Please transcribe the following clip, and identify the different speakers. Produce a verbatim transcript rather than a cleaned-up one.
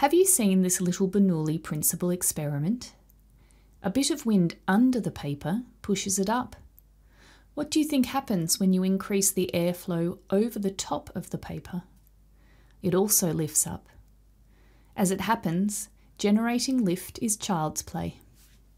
Speaker 1: Have you seen this little Bernoulli principle experiment? A bit of wind under the paper pushes it up. What do you think happens when you increase the airflow over the top of the paper? It also lifts up. As it happens, generating lift is child's play.